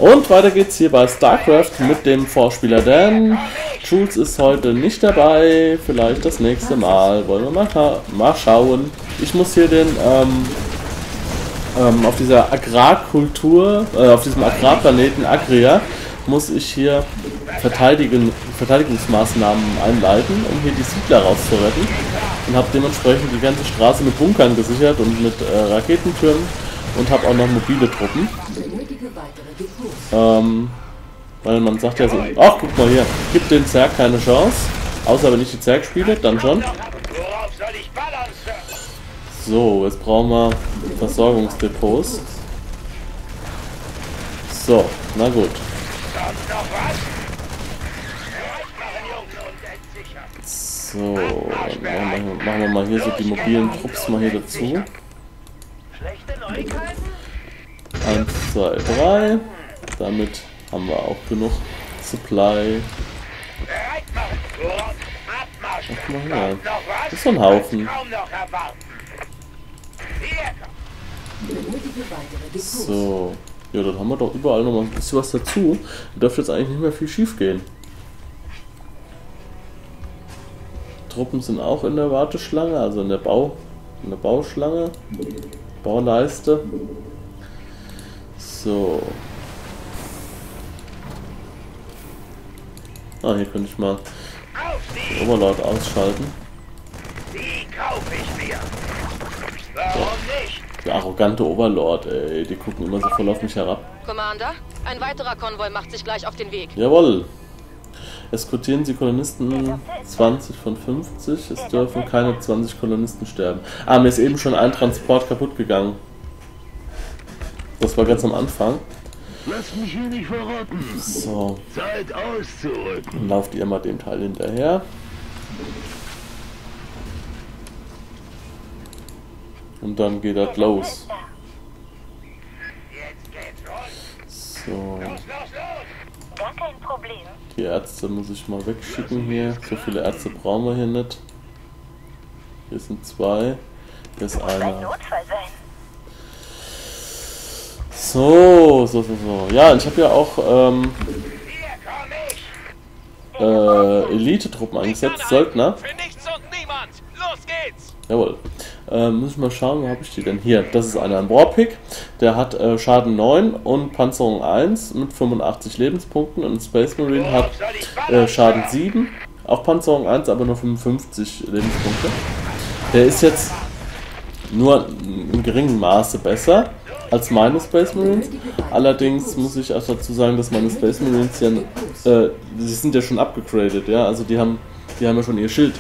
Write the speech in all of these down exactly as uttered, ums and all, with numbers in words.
Und weiter geht's hier bei StarCraft mit dem Vorspieler Dan. Jules ist heute nicht dabei, vielleicht das nächste Mal. Wollen wir mal, scha mal schauen. Ich muss hier den, ähm, ähm, auf dieser Agrarkultur, äh, auf diesem Agrarplaneten Agria, muss ich hier Verteidigen, Verteidigungsmaßnahmen einleiten, um hier die Siedler rauszuretten. Und habe dementsprechend die ganze Straße mit Bunkern gesichert und mit äh, Raketentürmen und habe auch noch mobile Truppen. Ähm, weil man sagt ja so, ach guck mal hier, gibt den Zerg keine Chance, außer wenn ich die Zerg spiele, dann schon. So, jetzt brauchen wir Versorgungsdepots. So, na gut. So, machen wir, machen wir mal hier so die mobilen Trupps mal hier dazu. eins, zwei, drei. Damit haben wir auch genug Supply. Ach, mal hier. Das ist so ein Haufen. So. Ja, dann haben wir doch überall noch mal ein bisschen was dazu. Da dürfte jetzt eigentlich nicht mehr viel schief gehen. Truppen sind auch in der Warteschlange, also in der Bau, in der Bauschlange, Bauleiste. So. Ah, hier könnte ich mal den Overlord ausschalten. Die kaufe ich mir. Warum nicht? Der arrogante Overlord, ey, die gucken immer so voll auf mich herab. Commander, ein weiterer Konvoi macht sich gleich auf den Weg. Jawohl. Eskortieren Sie Kolonisten zwanzig von fünfzig. Es dürfen keine zwanzig Kolonisten sterben. Ah, mir ist eben schon ein Transport kaputt gegangen. Das war ganz am Anfang. Lass mich hier nicht verrotten. So. Zeit auszurücken. Dann lauft ihr mal dem Teil hinterher. Und dann geht das los. So. Gar kein Problem. Die Ärzte muss ich mal wegschicken hier. So viele Ärzte brauchen wir hier nicht. Hier sind zwei. Hier ist Ein einer. Notfall sein. So, so, so, so. Ja, ich habe ja auch ähm, äh, Elite-Truppen eingesetzt, Söldner. Für nichts und niemand. Los geht's. Jawohl. Ähm, muss ich mal schauen, wo habe ich die denn? Hier, das ist einer, ein Warpick. Der hat äh, Schaden neun und Panzerung eins mit fünfundachtzig Lebenspunkten. Und ein Space Marine hat äh, Schaden sieben, auch Panzerung eins, aber nur fünfundfünfzig Lebenspunkte. Der ist jetzt nur in geringem Maße besser als meine Space Marines. Allerdings muss ich auch dazu sagen, dass meine Space Marines ja, äh, die sind ja schon abgegradet, ja, also die haben, die haben ja schon ihr Schild.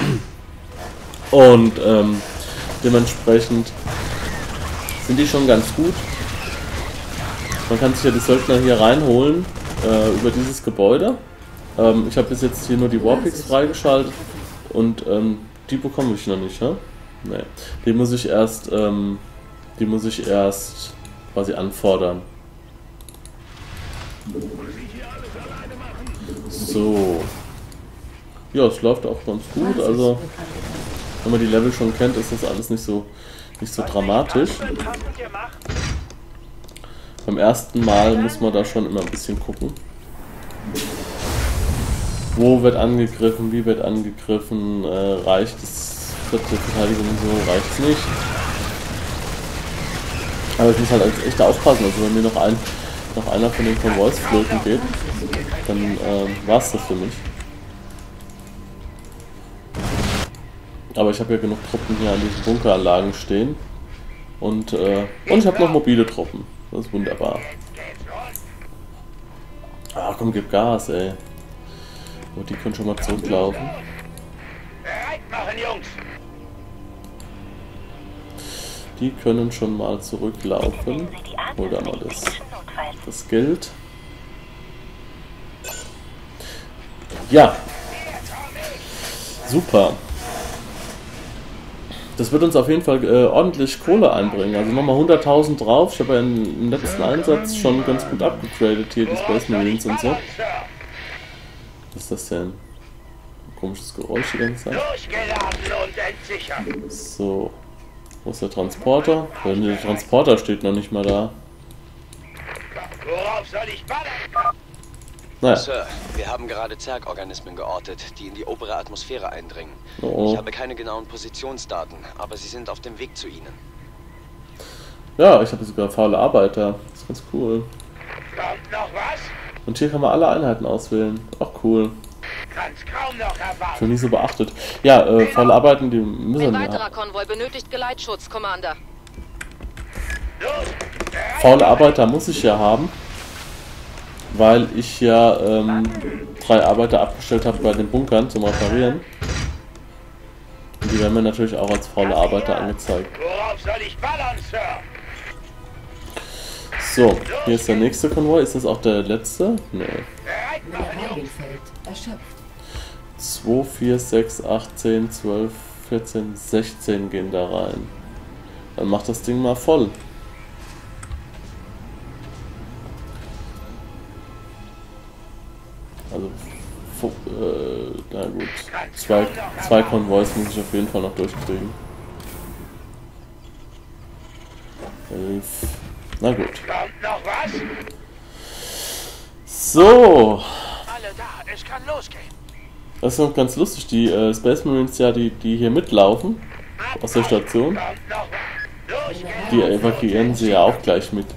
Und ähm, dementsprechend sind die schon ganz gut. Man kann sich ja die Söldner hier reinholen äh, über dieses Gebäude. Ähm, ich habe bis jetzt hier nur die Warpix freigeschaltet und ähm, die bekomme ich noch nicht, ja? Nee. Die muss ich erst, ähm, die muss ich erst quasi anfordern. So. Ja, es läuft auch ganz gut, also wenn man die Level schon kennt, ist das alles nicht so, nicht so dramatisch. Beim ersten Mal muss man da schon immer ein bisschen gucken. Wo wird angegriffen, wie wird angegriffen, äh, reicht es, dritte Verteidigung und so, reicht es nicht. Aber ich muss halt echt aufpassen, also wenn mir noch, ein, noch einer von den Konvois flöten geht, dann äh, war es das für mich. Aber ich habe ja genug Truppen hier an diesen Bunkeranlagen stehen. Und, äh, und ich habe noch mobile Truppen. Das ist wunderbar. Ah, komm, gib Gas, ey. Oh, die können schon mal zurücklaufen. Bereit machen, Jungs. Die können schon mal zurücklaufen. Hol da mal das, das Geld. Ja. Super. Das wird uns auf jeden Fall äh, ordentlich Kohle einbringen. Also nochmal hunderttausend drauf. Ich habe ja im letzten Einsatz schon ganz gut abgegradet hier, die Space Marines und so. Was ist das denn? Ein komisches Geräusch die ganze Zeit. So. Wo ist der Transporter? Der Transporter steht noch nicht mal da. Worauf soll ich ballern? Naja. Sir, wir haben gerade Zergorganismen geortet, die in die obere Atmosphäre eindringen. Oh. Ich habe keine genauen Positionsdaten, aber sie sind auf dem Weg zu Ihnen. Ja, ich habe sogar faule Arbeiter. Das ist ganz cool. Kommt noch was? Und hier kann man alle Einheiten auswählen. Auch cool. Kann's kaum noch erwarten. Schon nie so beachtet. Ja, äh, faule Arbeiten, die müssen Ein wir weiterer haben. Konvoi benötigt Geleitschutz, Commander. Los! Faule Arbeiter muss ich ja haben. Weil ich ja ähm, drei Arbeiter abgestellt habe bei den Bunkern zum Reparieren. Und die werden mir natürlich auch als faule Arbeiter angezeigt. Worauf soll ich ballern, Sir? So, hier ist der nächste Konvoi. Ist das auch der letzte? Nee. Bereit machen, Jungs! Mineralienfeld erschöpft. zwei, vier, sechs, acht, zehn, zwölf, vierzehn, sechzehn gehen da rein. Dann macht das Ding mal voll. Also, äh, na gut. Zwei, zwei Konvois muss ich auf jeden Fall noch durchkriegen. Elf. Na gut. Kommt noch was? So. Alle da, es kann losgehen. Das ist noch ganz lustig. Die äh, Space Marines, ja, die, die hier mitlaufen aus der Station, Kommt noch was? Los geht's! die evakuieren sie ja auch gleich mit.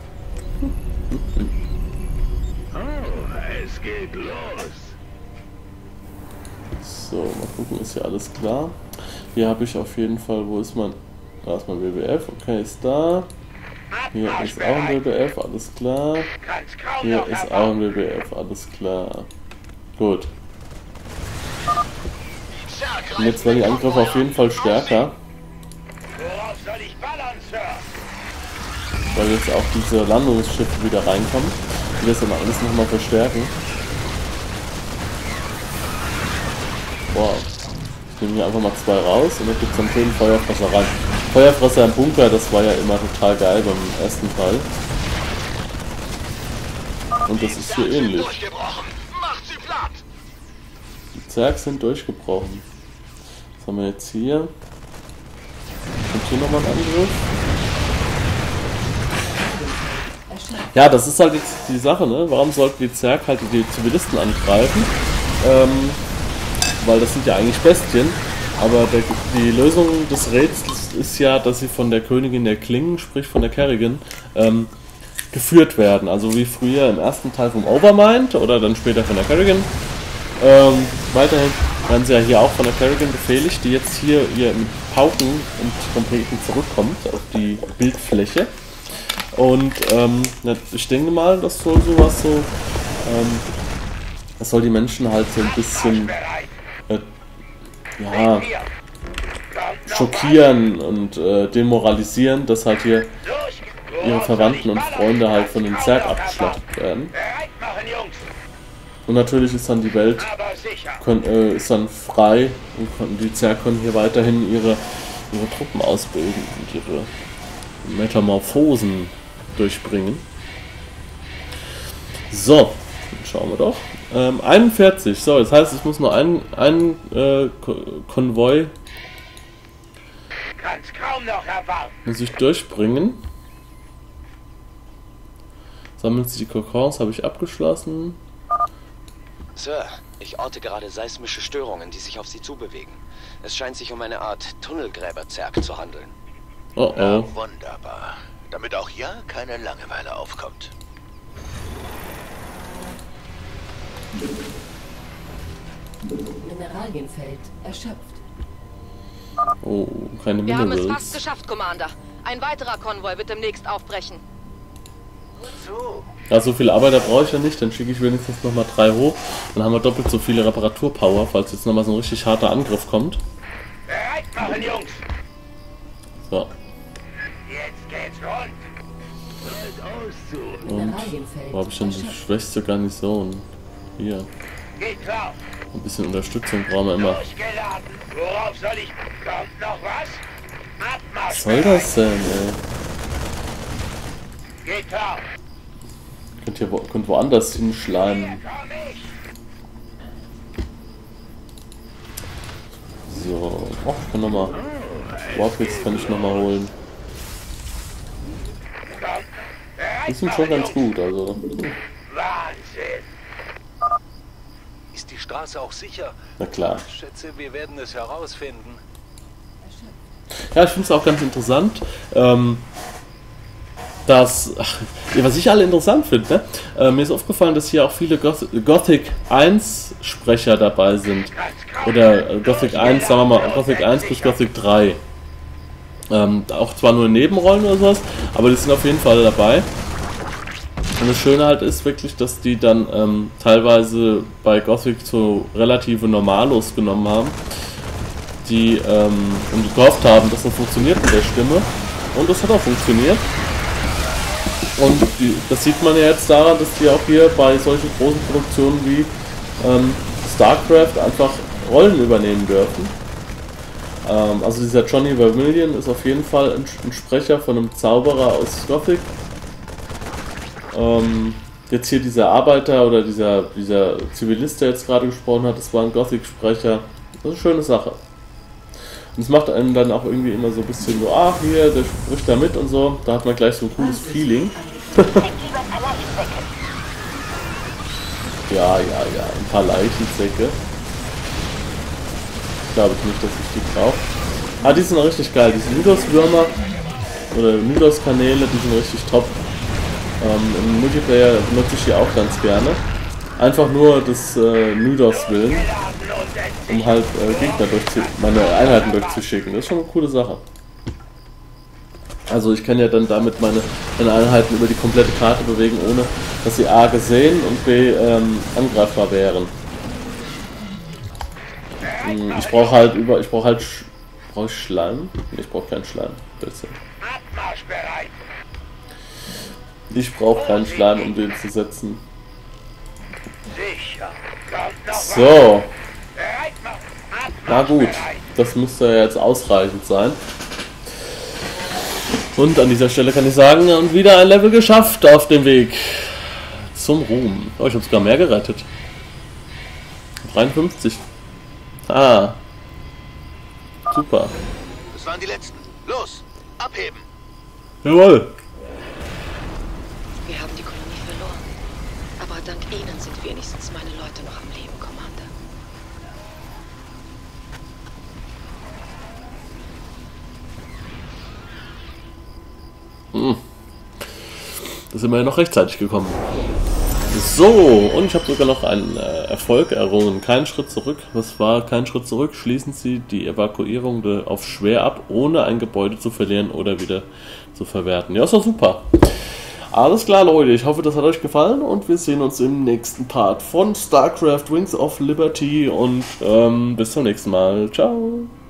Oh, es geht los. So, mal gucken, ist hier alles klar. Hier habe ich auf jeden Fall, wo ist mein, da ist mein W B F, okay, ist da. Hier ist auch ein W B F, alles klar. Kann's kaum Hier noch ist auch erwarten. ein W B F, alles klar. Gut. Und jetzt werden die Angriffe auf jeden Fall stärker, Worauf soll ich ballern, Sir? weil jetzt auch diese Landungsschiffe wieder reinkommen, die das dann alles nochmal verstärken. Boah. Ich nehme hier einfach mal zwei raus und dann gibt es dann schön Feuerfresser rein. Feuerfresser im Bunker, das war ja immer total geil beim ersten Teil. Und das ist hier ähnlich. Durchgebrochen. Macht sie platt! Die Zergs sind durchgebrochen. Was haben wir jetzt hier? Und hier nochmal ein Angriff. Ja, das ist halt jetzt die Sache, ne? Warum sollten die Zerg halt die Zivilisten angreifen? Ähm, weil das sind ja eigentlich Bestien. Aber der, die Lösung des Rätsels ist ja, dass sie von der Königin der Klingen, sprich von der Kerrigan, ähm, geführt werden. Also wie früher im ersten Teil vom Overmind oder dann später von der Kerrigan. Ähm, weiterhin werden sie ja hier auch von der Kerrigan befehligt, die jetzt hier, hier mit Pauken und Trompeten zurückkommt auf die Bildfläche. Und ähm, ich denke mal, das soll sowas so, ähm, das soll die Menschen halt so ein bisschen äh, ja, schockieren und äh, demoralisieren, dass halt hier ihre Verwandten und Freunde halt von den Zerg abgeschlachtet werden. Bereit machen, Jungs! Und natürlich ist dann die Welt Aber sicher! können, äh, ist dann frei und können, die Zerg können hier weiterhin ihre, ihre Truppen ausbilden und ihre Metamorphosen durchbringen. So, dann schauen wir doch. Ähm, einundvierzig, so, das heißt, es muss nur ein, ein äh, Ko- Konvoi Kann's kaum noch erwarten! muss ich durchbringen. Sammeln Sie die Kokons, habe ich abgeschlossen. Sir, ich orte gerade seismische Störungen, die sich auf Sie zubewegen. Es scheint sich um eine Art Tunnelgräberzerg zu handeln. Oh oh. Wunderbar. Damit auch ja keine Langeweile aufkommt. Mineralienfeld erschöpft. Oh, keine Wir haben es fast Minerals. geschafft, Commander. Ein weiterer Konvoi wird demnächst aufbrechen. So, Ja, so viele Arbeiter brauche ich ja nicht, dann schicke ich wenigstens nochmal drei hoch. Dann haben wir doppelt so viele Reparaturpower, falls jetzt nochmal so ein richtig harter Angriff kommt. bereit machen, Jungs! So, Jetzt geht's rund! Bereit auszu. und Mineralienfeld wo habe ich denn die erschöpft. schwächste Garnison? Hier. Geht klar! Ein bisschen Unterstützung brauchen wir immer. Durchgeladen! Worauf soll ich... Kommt noch was? Abmarsch! Was soll das denn, ey? Geht klar! Könnt ihr wo, könnt woanders hinschleimen. Hier komm ich! So, oh, ich kann nochmal. Warpix kann ich nochmal holen. Kommt! Bereit Die sind schon ganz gut, also. Wahnsinn. Ist die Straße auch sicher? Na klar. Ich schätze, wir werden es herausfinden. Ja, ich finde es auch ganz interessant, ähm, dass, ach, ja, was ich alle interessant finde, ne? äh, mir ist aufgefallen, dass hier auch viele Goth Gothic eins Sprecher dabei sind. Oder äh, Gothic eins, sagen wir mal, Gothic eins bis Gothic drei. Ähm, auch zwar nur in Nebenrollen oder sowas, aber die sind auf jeden Fall dabei. Und das Schöne halt ist wirklich, dass die dann ähm, teilweise bei Gothic so relative Normalos genommen haben, die ähm, und gehofft haben, dass das funktioniert mit der Stimme. Und das hat auch funktioniert. Und die, das sieht man ja jetzt daran, dass die auch hier bei solchen großen Produktionen wie ähm, StarCraft einfach Rollen übernehmen dürfen. Ähm, also dieser Johnny Vermillion ist auf jeden Fall ein, ein Sprecher von einem Zauberer aus Gothic. Ähm, jetzt hier dieser Arbeiter oder dieser, dieser Zivilist, der jetzt gerade gesprochen hat, das war ein Gothic-Sprecher. Das ist eine schöne Sache. Und es macht einem dann auch irgendwie immer so ein bisschen so, ach hier, der spricht da mit und so. Da hat man gleich so ein cooles Feeling. Ja, ja, ja, ein paar Leichensäcke. Glaube ich nicht, dass ich die brauche. Ah, die sind auch richtig geil. Diese Mythos-Würmer oder Mythos-Kanäle, die sind richtig top. Ähm, Im Multiplayer benutze ich die auch ganz gerne. Einfach nur des äh, Mythos willen, um halt äh, Gegner durchzu meine Einheiten durchzuschicken. Das ist schon eine coole Sache. Also ich kann ja dann damit meine, meine Einheiten über die komplette Karte bewegen, ohne dass sie A gesehen und B ähm, angreifbar wären. Hm, ich brauche halt über, ich brauche halt, Sch brauche ich Schleim? Nee, ich brauche keinen Schleim. Abmarschbereit. Ich brauche keinen Schleim, um den zu setzen. Sicher. Kommt noch was. So, Bereit machen. na gut, das müsste ja jetzt ausreichend sein. Und an dieser Stelle kann ich sagen, und wieder ein Level geschafft auf dem Weg zum Ruhm. Oh, ich habe sogar mehr gerettet. dreiundfünfzig. Ah. Super. Das waren die letzten. Los, abheben. Jawohl. Wir haben die Kolonie verloren. Aber dank Ihnen sind wenigstens meine Leute noch am Leben, Commander. Hm. Da sind wir ja noch rechtzeitig gekommen. So, und ich habe sogar noch einen äh, Erfolg errungen. Kein Schritt zurück. Was war kein Schritt zurück? Schließen Sie die Evakuierung de, auf schwer ab, ohne ein Gebäude zu verlieren oder wieder zu verwerten. Ja, ist doch super. Alles klar, Leute. Ich hoffe, das hat euch gefallen und wir sehen uns im nächsten Part von StarCraft Wings of Liberty und ähm, bis zum nächsten Mal. Ciao.